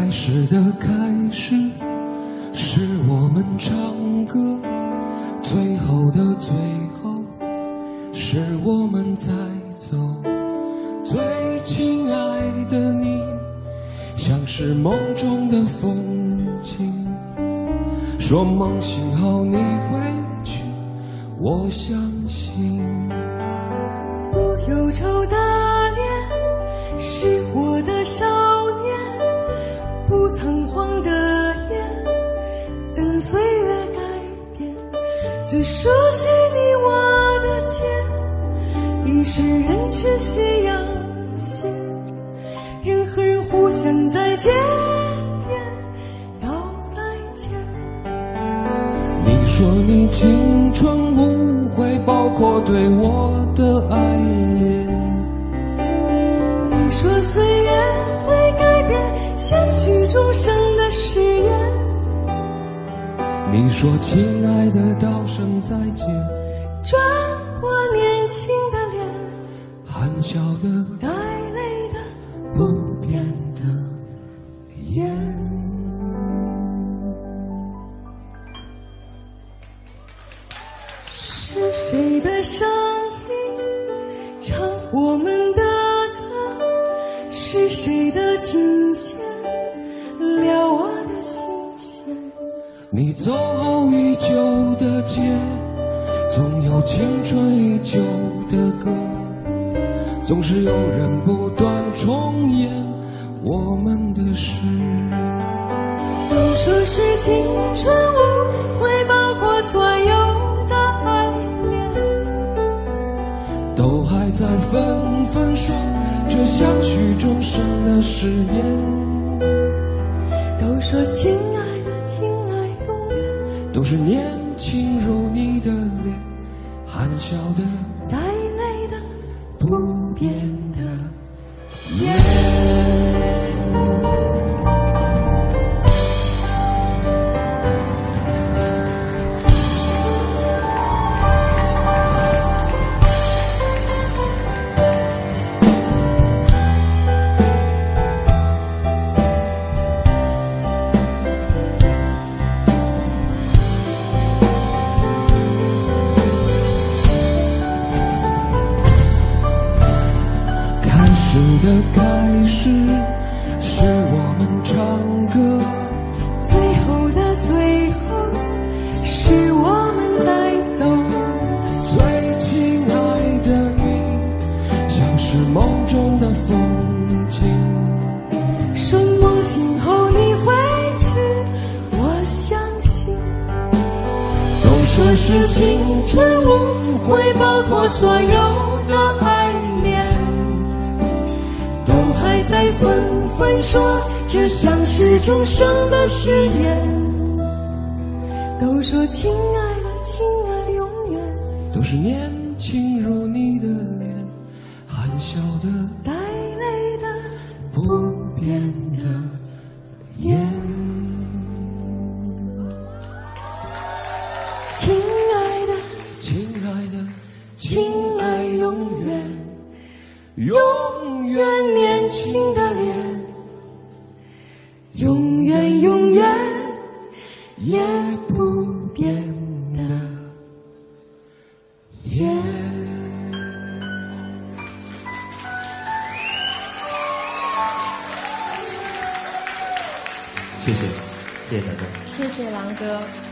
开始的开始，是我们唱歌，最后的最后，是我们在走。最亲爱的你，像是梦中的风景，说梦醒后你会去，我相信。 不忧愁的脸是我的少年，不仓皇的眼等岁月改变，最熟悉你我的肩，已是人去夕阳斜，人和人互相再见面道再见。 你说你青春无悔，包括对我的爱恋。 你说岁月会改变相许终生的誓言。 你说亲爱的道声再见， 转过年轻的脸， 含笑的带泪的不变的眼。 是谁的声音唱我们的歌？是谁的琴弦撩我的心弦？ 你走好已久的街，总有青春已久的歌，总是有人不断重演我们的事。 都说是青春无悔，包括所有的爱恋， 都还在纷纷说这相许终生的誓言。 都说亲爱的亲爱永远， 都是年轻如你的脸，含笑的带泪的不变的眼。的开始，是我们唱歌， 最后的最后，是我们在走。 最亲爱的你，像是梦中的风景， 说梦醒后你会去，我相信。 都说是青春无悔，包括所有的爱恋， 都还在纷纷说这像是终生的誓言。都说亲爱的亲爱永远， 都是年轻如你的脸，含笑的带泪的不变的眼。 亲爱的亲爱的亲爱永远， 永远年轻的脸，永远永远也不变的眼。 谢谢，谢谢大家。 谢谢狼哥。